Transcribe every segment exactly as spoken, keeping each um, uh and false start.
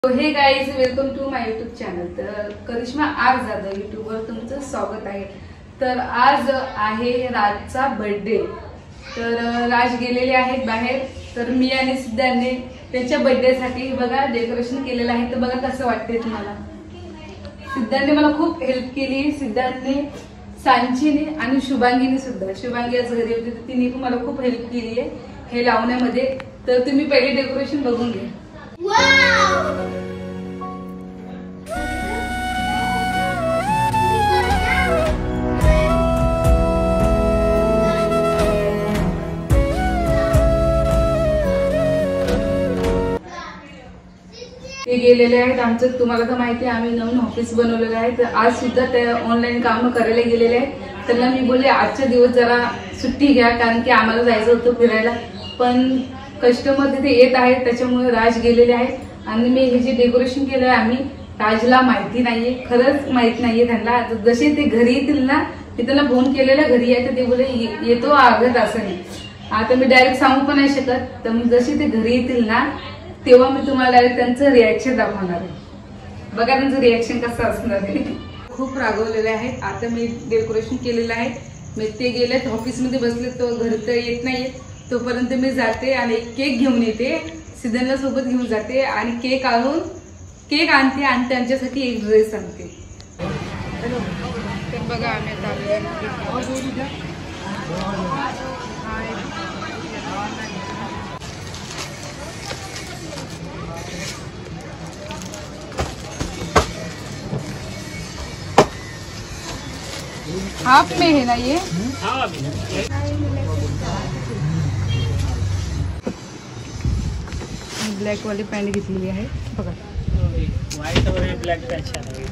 हे guys, welcome to my YouTube channel. तर Karishma R Jadhav यूट्यूबवर तुमचं स्वागत आहे। तर आज आहे राजचा बर्थडे। तर राज गेलेले आहेत बाहेर, तर मी आणि सिद्धांतने त्याच्या बर्थडे साठी बघा डेकोरेशन केलेलं आहे। तर बघा कसं वाटतंय तुम्हाला। सिद्धांतने मला खूप हेल्प केली, सिद्धांतने, सांचीने आणि शुभांगीने सुद्धा। शुभांगी आज घरी होती तर तिने पण मला खूप हेल्प केली आहे हे लावण्यामध्ये। तर तुम्ही पहिले डेकोरेशन बघून घ्या। ते गेलेले आहेत आमचं, तुम्हाला तर माहिती आहे आम्ही नवीन ऑफिस बनवलेलं आहे। तर आज सुद्धा ते ऑनलाईन काम करायला गेलेले आहेत। त्यांना मी बोलले आजचा दिवस जरा सुट्टी घ्या, कारण की आम्हाला जायचं होतं फिरायला, पण कस्टमर तिथे येत आहेत त्याच्यामुळे राज गेलेले आहेत। आणि मी हे जे डेकोरेशन केलं आहे आम्ही, राजला माहिती नाहीये, खरंच माहित नाहीये त्यांना। जसे ते घरी येतील ना, मी त्यांना फोन केलेला घरी आहे तर ते बोले येतो अर्ध्या तासाने। आता मी डायरेक्ट सांगू पण नाही शकत। तर मग जसे ते घरी येतील ना तेव्हा मी तुम्हाला डायरेक्ट त्यांचं रिॲक्शन दाखवणार आहे। बघा त्यांचं रिॲक्शन कसं असणार आहे। खूप रागवलेले आहेत। आता मी डेकोरेशन केलेलं आहे, मी ते गेलेत ऑफिसमध्ये बसले, तो घरी तर येत नाहीये, तोपर्यंत मी जाते आणि केक घेऊन येते, सिद्धांतला सोबत घेऊन जाते आणि केक आणून केक आणते आणि त्यांच्यासाठी एक ड्रेस आणते। तर बघा आम्ही हाफ में है ना ये? ब्लॅक वाली पॅन्ट घेतलेली आहे बघा। व्हाईट और ब्लॅक पॅन्ट छान आहे।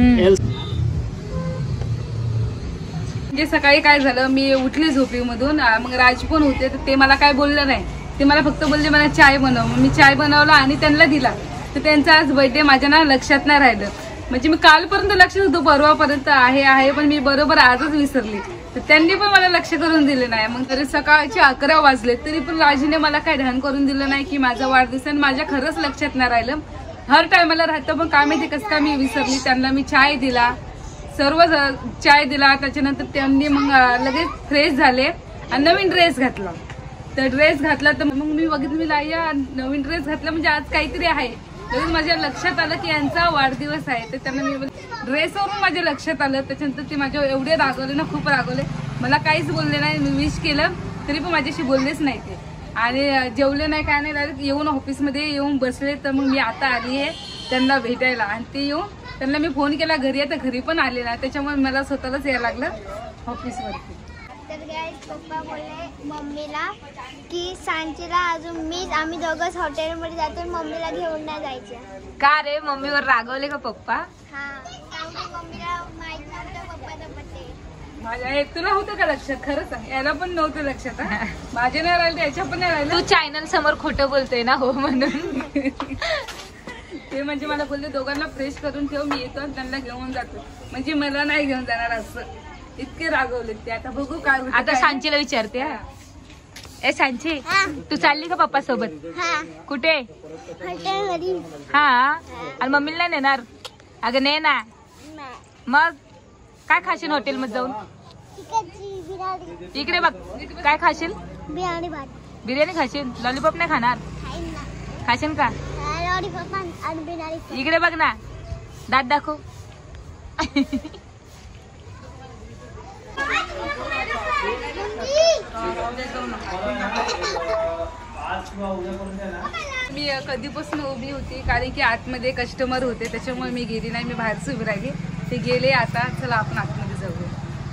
म्हणजे सकाळी काय झालं, मी उठले झोपेमधून, मग राज पण होते तर ते मला काय बोललं नाही। ते मला फक्त बोलले मला चाय बनव, मग मी चाय बनवला आणि त्यांना दिला। तर त्यांचा आज बर्थडे माझ्या ना लक्षात नाही राहिलं, म्हणजे मी कालपर्यंत लक्षात होतो, परवापर्यंत आहे आहे पण मी बरोबर आजच विसरली। तर त्यांनी पण मला लक्ष करून दिले नाही। मग तरी सकाळचे अकरा वाजले तरी पण राजीने मला काय ध्यान करून दिलं नाही की माझा वाढदिवस आहे। माझ्या खरंच लक्षात नाही राहिलं, हर टायमाला राहतं पण काय माहिती कसं काय मी विसरली। त्यांना मी चाय दिला, सर्व चाय दिला, त्याच्यानंतर त्यांनी मग लगेच फ्रेश झाले आणि नवीन ड्रेस घातला। तर ड्रेस घातला तर मग मी बघितलं, मी लाया नवीन ड्रेस घातला म्हणजे आज काहीतरी आहे। लगेच माझ्या लक्षात आलं की यांचा वाढदिवस आहे। तर त्यांना मी ड्रेसवरून माझ्या लक्षात आलं, त्याच्यानंतर ते माझ्या एवढे रागवले ना, खूप रागवले, मला काहीच बोलले नाही। मी विश केलं तरी पण माझ्याशी बोललेच नाही ते, आणि जेवले नाही काय नाही, डायरेक्ट येऊन ऑफिसमध्ये येऊन बसले। तर मग मी आता आली आहे त्यांना भेटायला, आणि ते येऊन त्यांना मी फोन केला घरी आहे, तर घरी पण आले ना, त्याच्यामुळे मला स्वतःलाच यायला लागलं ऑफिसवरती। तर गाइस, पप्पा बोलले मम्मीला की सांचीला अजून मी आम्ही दोघंच हॉटेलमध्ये जातो, मम्मीला घेऊन नाही जायचं। का रे, मम्मीवर रागवले का पप्पा? हा, मम्मीला माहित नव्हतं पप्पाचा बर्थडे। माझ्या एक तुला होतं का लक्षात? खरं सांग, याला पण नव्हतं लक्षात। माझे नाही राहिले, याच्या पण नाही राहिलं। तू चॅनल समोर खोटं बोलतोय ना, हो म्हणून। ते म्हणजे मला बोलले दोघांना फ्रेश करून ठेव, मी येतो आणि त्यांना घेऊन जातो, म्हणजे मला नाही घेऊन जाणार असं। इतके रागवले ते। आता बघू काय होतं। आता सांचीला विचारते, हा ए सांची, तू चालली का पप्पा सोबत? हा, कुठे? हॉटेलमध्ये। हा, आणि मम्मीला नाही नेणार? अगं नाही ना, मग काय खाशील हॉटेल मध्ये जाऊन? इकडे बघ, काय खाशील? बिर्याणी भात। बिर्याणी खाशील? लॉलीपॉप नाही खाणार? खाशील का? लॉलीपॉप आणि बिर्याणी। इकडे बघ ना, दात दाखव। मी कधीपासून उभी होती, कारण की आतमध्ये कस्टमर होते, त्याच्यामुळे मी गेली नाही, मी बाहेरच उभी राहिली। ते गेले आता, चला आपण आतमध्ये जाऊया।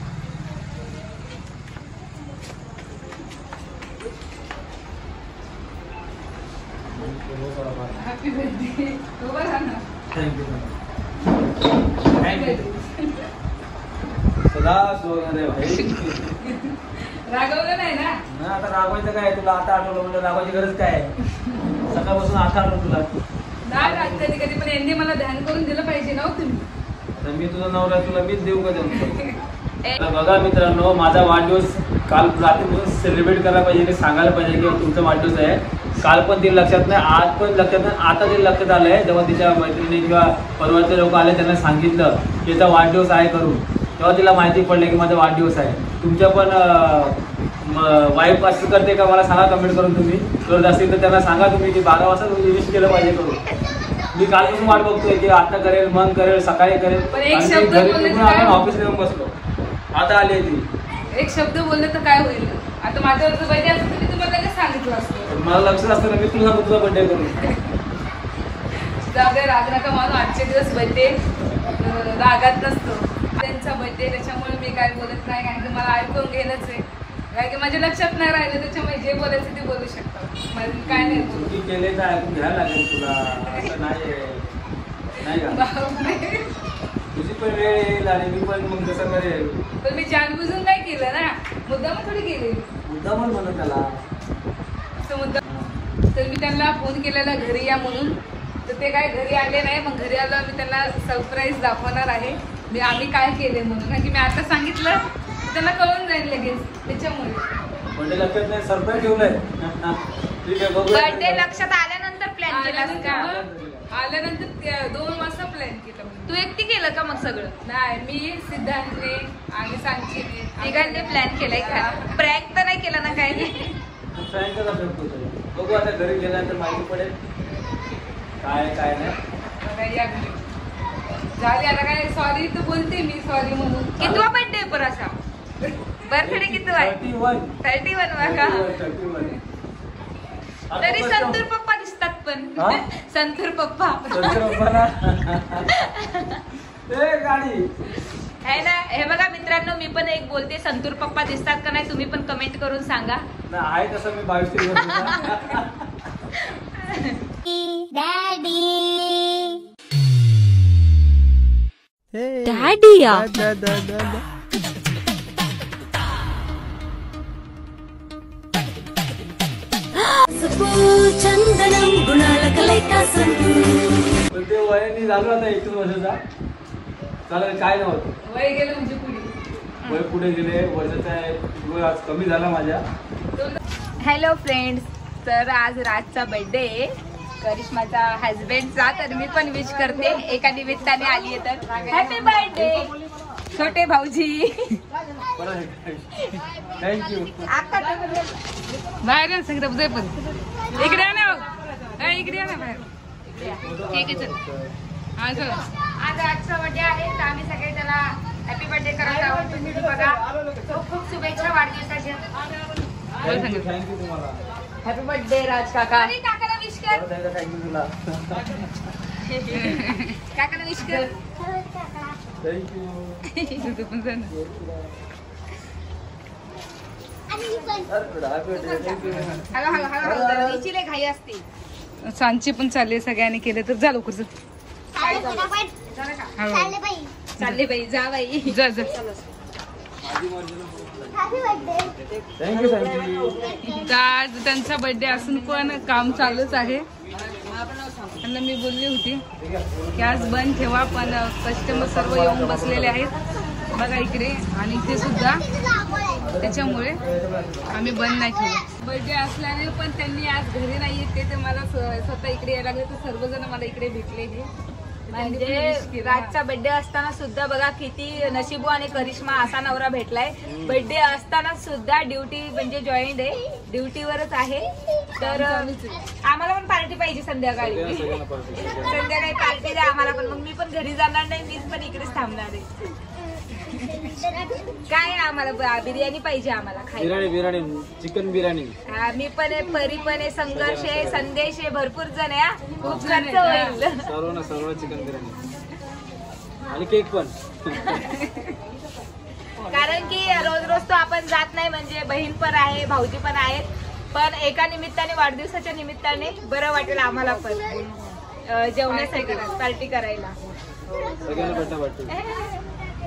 Happy birthday. उभा राहा ना। Thank you thank you. सदा सोनारे भाई, रागवलं नाही ना? ना आता रागवायचं काय, तुला आता आठवलं म्हणजे रागवायची गरज काय? सकाळपासून आता आठवलं तुला? नाही, कधी कधी पण यांनी मला ध्यान करून दिलं पाहिजे ना तुम्ही। तर मी तुझा नवरा, तुला मीच देऊ का देऊ? बघा मित्रांनो, माझा वाढदिवस काल रात्री सेलिब्रेट करायला पाहिजे, सांगायला पाहिजे की तुमचा वाढदिवस आहे। काल पण तिला लक्षात नाही, आज पण लक्षात नाही, आता तिला लक्षात आलंय. जेव्हा तिच्या मैत्रिणी किंवा परिवारचे लोक आले त्यांना सांगितलं की याचा वाढदिवस आहे करून, तेव्हा तिला माहिती पडलं की माझा वाढदिवस आहे. तुमच्या पण वाईफ असं करते का मला सांगा कमेंट करून. तुम्ही करत असतील तर त्यांना सांगा तुम्ही की बारा वाजता तुम्ही विश केलं पाहिजे करून. मी कालपासून वाट बघतोय की आता करेल, मन करेल, सकाळी करेल. पण एक शब्द बोलले तर आपण काय? ऑफिसला येऊन बसलो, आता आली ती. एक शब्द बोलले तर काय होईल? आता माझ्यावर जर बर्थडे असतं तर मी तुम्हाला लगेच सांगितलं असतं. मला लक्षात असतं ना, मी तुझा तुझा बर्थडे करून. जाऊ दे, राग नका मानू. आजचे दिवस बर्थडे रागात नसतो, त्यांचा बर्थडे, त्याच्यामुळे मी काय बोलत नाही. कारण की मला ऐकून घेणंच आहे. कारण की माझ्या लक्षात नाही राहिलं, त्याच्यामुळे जे बोलायचं ते बोलू शकतात. मला काय नाही बोलू. चुकी केले तर ऐकून घ्यायला लागेल तुला, असं नाही नाही का? तुझी पण वेळ येईल आणि मी पण मग तसं करेल. पण मी जानबुजून नाही केलं ना, मुद्दाम थोडी केली. मुद्दामच म्हणून त्याला असं मुद्दाम. तर मी त्यांना फोन केलेला घरी या म्हणून, तर ते काय घरी आले नाही. मग घरी आलं मी त्यांना सरप्राईज दाखवणार आहे मी आम्ही काय केले म्हणून. कारण की मी आता सांगितलं तर त्यांना कळून जाईल लगेच, त्याच्यामुळे. बर्थडे लक्षात नाही, सरप्राईज ठेवलंय. ठीक आहे, बघू. बर्थडे लक्षात आल्यानंतर प्लॅन केलास का? आल्यानंतर त्या दोन वाजता प्लॅन केलं. तू एकटी केलं का मग सगळं? नाही, मी सिद्धांतने आणि सांचीने तिघांनी प्लॅन केलाय का? प्रँक तर नाही केला ना काय? नाही. फ्रँकच असं ठेवतो. बघू आता घरी गेल्यानंतर माहिती पडेल काय काय नाही. बघा या घरी झाली. आता काय सॉरी तर बोलते मी, सॉरी म्हणून. कितवा बर्थडे पर असा? बर्थडे किती आहे? थर्टी वन थर्टी वन वा का? Thirty one. तरी संतूर पप्पा दिसतात पण. हा? संतूर पप्पा संतूर पप्पा ना. ए गाडी आहे ना. हे बघा मित्रांनो, मी पण एक बोलते, संतूर पप्पा दिसतात का नाही तुम्ही पण कमेंट करून सांगा. ना आहे तसं मी बावीस तेवीस वर्षाचा. डॅडी चंदनम गुणाला कलाइका संतूर. पण ते वयाने झालो आता एकवीस वर्षाचा. चालेल, काय नव्हतं. वय गेलं म्हणजे पुढे वय पुढे गेले, वर्षाचा आहे, वय आज कमी झाला माझ्या. हॅलो फ्रेंड्स, तर आज राजचा बर्थडे, करिश्माचा हजबंडचा, तर मी पण विश करते एका निमित्ताने आली आहे तर. हॅपी बर्थडे छोटे भाऊजी. थँक्यू. आता बाहेर या सगळं बुजाय पण इकडे या ना. ए, इकडे या ना बाहेर. ठीक आहे, चल. हा चल. आज राजचा बर्थडे आहे तर आम्ही सगळे त्याला हॅपी बर्थडे करत आहोत. तुम्ही बघा, खूप खूप शुभेच्छा वाढदिवसाच्या. थँक्यू तुम्हाला. हॅपी बर्थडे राज काका. काकाला विश कर. थँक्यू तुला. काकाला विश कर. थँक्यू. तू पण जा ना. हळू हळू हळू हळू हिची लय घाई असते. सांची पण चालले, सगळ्यांनी केले तर जा लवकर. चालले बाई, जा बाई. जा जा. Thank you thank you. तर आज त्यांचा बर्थडे असून पण काम चालूच आहे. त्यांना मी बोलली होती की आज बंद ठेवा, पण कस्टमर सर्व येऊन बसलेले आहेत बघा इकडे, आणि इथे सुद्धा, त्याच्यामुळे आम्ही बंद नाही ठेवलं. बर्थडे असल्याने पण त्यांनी आज घरी नाही येते, ते मला स्वतः इकडे यायला लागले. तर सर्वजण मला इकडे भेटले. हे म्हणजे राजचा बर्थडे असताना सुद्धा बघा किती नशिबू आणि करिश्मा असा नवरा भेटलाय. बर्थडे असताना सुद्धा ड्युटी म्हणजे जॉईंट आहे, ड्युटीवरच आहे. तर आम्हाला पण पार्टी पाहिजे संध्याकाळी. संध्याकाळी पार्टी द्या आम्हाला पण. मग मी पण घरी जाणार नाही, मीच पण इकडेच थांबणार आहे. काय आम्हाला बिर्याणी पाहिजे आम्हाला खायला. बिर्याणी बिर्याणी चिकन बिर्याणी. मी पण आहे, परी पण आहे, संघर्ष आहे, संदेश आहे, भरपूर जण आहे. खूप खर्च होईल. सर्व ना सर्व चिकन बिर्याणी आणि केक पण. कारण की रोज रोज तो आपण जात नाही, म्हणजे बहीण पण आहे, भाऊजी पण आहेत. पण एका निमित्ताने, वाढदिवसाच्या निमित्ताने बरं वाटेल आम्हाला पण जेवण्यासाठी पार्टी करायला. सगळ्यांना भेटा वाटतं.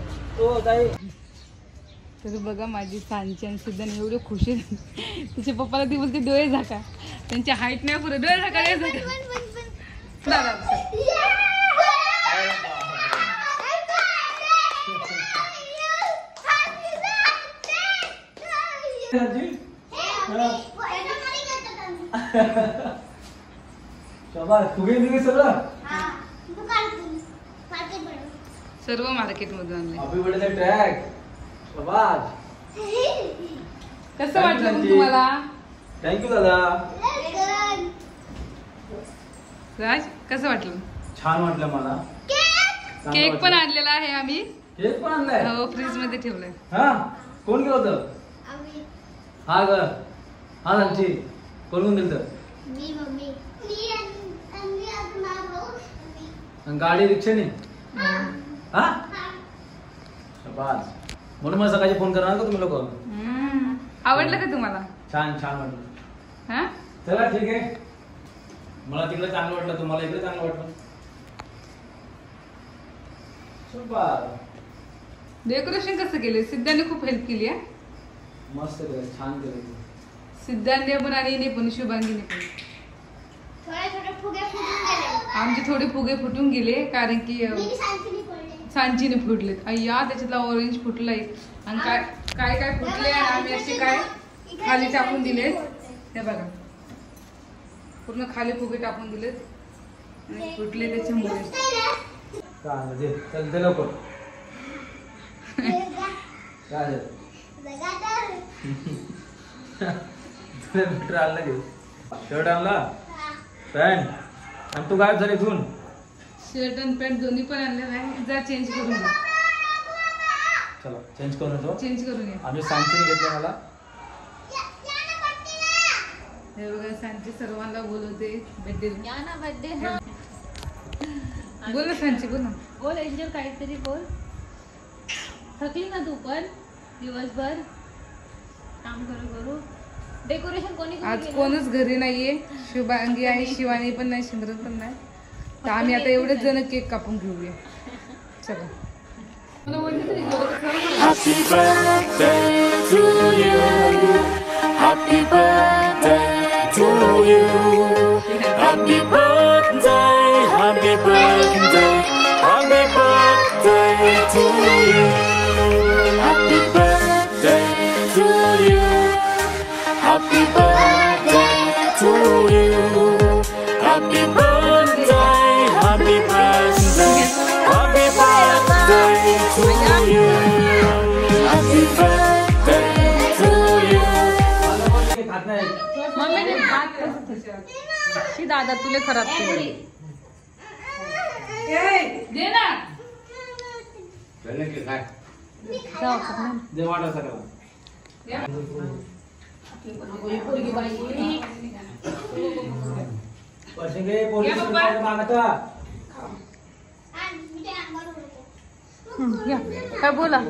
तर बघा माझी सांची आणि सिद्धांत एवढे खुशी. तिच्या पप्पाला ती बोलते डोळे झाका, त्यांची हाईट नाही पुरे. डोळे झाका, डोळे झाका. शाबास तुम्ही निघे सगळं सर्व मार्केट मधून आणले. Happy birthday track. शाबास. कसं वाटलं मग तुम्हाला थँक्यू दादा. राज कसं वाटलं? छान वाटलं मला. केक पण आणलेला आहे आम्ही. केक पण आणलाय. हो फ्रीज मध्ये ठेवलाय. हा कोण गेलं होतं? हा ग हा सांगची कोण दिलं तर मी मम्मी गाडी रिक्षाने. हा शाबास. म्हणून मला सकाळी फोन करणार का तुम्ही लोक? हम्म. आवडलं का तुम्हाला? छान छान वाटलं. हा चला ठीक आहे. मला तिकडे चांगलं वाटलं तुम्हाला इकडे चांगलं वाटलं. डेकोरेशन कसं केले? सिद्धांनी खूप हेल्प केली आहे. मस्त केलं छान केलं. सिद्धांनी पण आणि हिने पण शुभांगीने पण. थोडे थोडे फुगे फुटून गेले. आमचे थोडे फुगे फुटून गेले कारण की अं, मी सांचीने पडले. सांचीने फुटलेत. अय्या त्याच्यातला ऑरेंज फुटलाय आणि काय काय काय फुटले आणि आम्ही असे काय खाली टाकून दिलेत. हे बघा पूर्ण खाली फुगे टाकून दिलेत आणि फुटले त्याच्यामुळे. चालेल दे चल दे लवकर. काय मीटर आणला घे. शर्ट आणला पॅन्ट आणि तू गायब झाली इथून. शर्ट आणि पॅन्ट दोन्ही पण आणलेलं आहे. जा चेंज करून घ्या. चला चेंज करून येतो. चेंज करून घ्या. आम्ही सांचीने घेतलं मला. हे बघा सांची सर्वांना बोलवते बर्थडे. बोल ना सांची बोल ना. बोल एंजल काहीतरी बोल. थकली ना तू पण दिवसभर काम करू करू. डेकोरेशन कोणी कोणी आज केलं? कोणच घरी नाहीये. शुभांगी आहे, शिवानी पण नाही, सिमरन पण नाही. तर आम्ही आता एवढेच जण केक कापून घेऊया. चला. Happy birthday to you. Happy birthday to you. Happy birthday, happy birthday, happy birthday to you. Happy birthday to you. Happy birthday to you. Happy birthday, happy birthday, happy birthday to you. Happy birthday to you. खात नाही. मम्मीने भात ही दादा तुले खराब केली. दे ना. दे वाटा सगळं. पैसे घे पोलीस मागता. या काय बोला.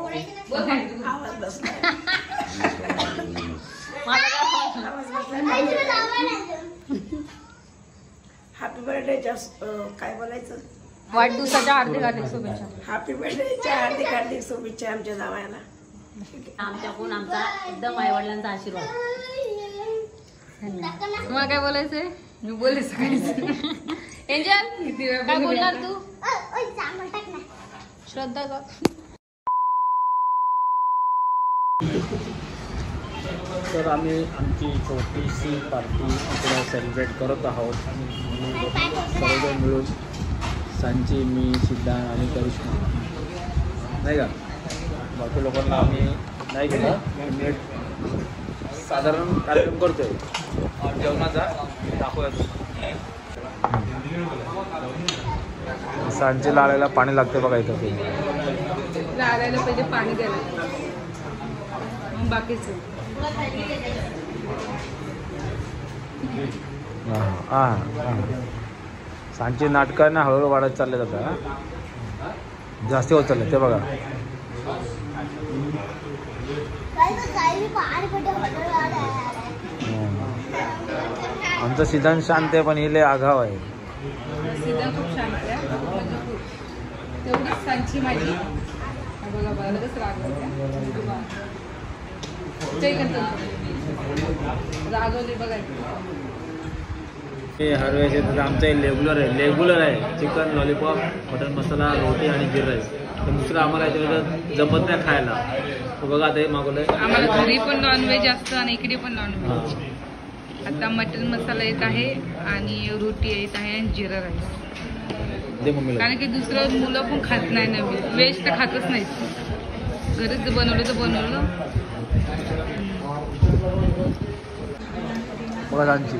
हॅपी बर्थडेच्या काय बोलायचं वाढदिवसाच्या हार्दिक हार्दिक शुभेच्छा. हॅपी बर्थडेच्या हार्दिक हार्दिक शुभेच्छा आमच्या जावयाला. आमच्याकडून आमचा एकदम आई वडिलांचा आशीर्वाद. तुम्हाला काय बोलायचंय? मी बोलले सकाळीच. एंजल किती वेळ काय बोलणार बोलूया? तू? श्रद्धा का? तर आम्ही आमची छोटीशी पार्टी इकडे सेलिब्रेट करत आहोत. सर्वजण मिळून सांची, मी, सिद्धांत आणि करिश्मा नाही का. बाकी लोकांना आम्ही नाही केलं. मी एक साधारण कार्यक्रम करतोय जेवणाचा दाखवतो. सांची लाळायला पाणी लागते बघा इथं. लागायला पाहिजे पाणी द्यायला. मग बाकीचं हां हां सांची नाटकांना हळूहळू वाढत चालले जातात. जास्ती होत चालले ते बघा. आमचं सिद्धांत शांत आहे पण हिले आघाव आहे. सिद्धांत खूप शांत आहे. म्हणजे खूप. तेवढीच सांची माझी. बघा बघा लगेच रागवली बघा. हे हरवेचे तर आमचं रेग्युलर आहे रेग्युलर आहे चिकन लॉलीपॉप, मटन मसाला, रोटी आणि गिर राईस. तर दुसरं आम्हाला याच्यामध्ये जमत नाही खायला. तर बघा आता हे मागवलंय. आम्हाला घरी पण नॉनव्हेज असतं आणि इकडे पण नॉनव्हेज. आता मटन मसाला येत आहे आणि रोटी येत आहे आणि जिरा राईस. दे मम्मीला. कारण की दुसरं मुलं पण खात नाही ना, व्हेज तर खातच नाहीत. घरीच बनवलं तर बनवलं. बघा रांची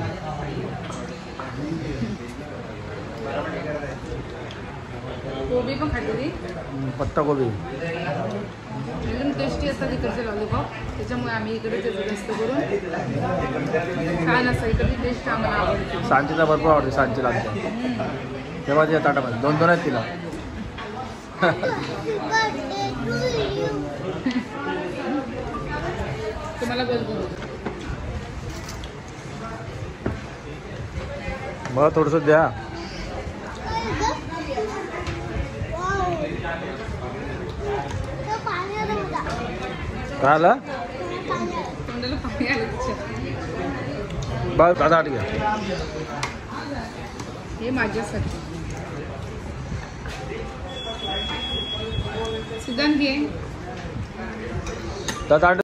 कोबी पण खाते, पत्ता कोबी एकदम टेस्टी असतात इकडचे लॉलीपॉप. त्याच्यामुळे आम्ही इकडेच येतो जास्त करून. छान असतं इकडची टेस्ट आम्हाला आवडते. सांचीला भरपूर आवडते. सांचीला आमच्या तेव्हा त्या ताटामध्ये दोन दोन आहेत तिला. तुम्हाला बोलतो मला थोडंसं द्या. काय आलं तोंडाला पाणी आलं तिच्या. बघ दादा आठ घ्या. हे माझ्यासाठी सिद्धांत घे. दादा आठ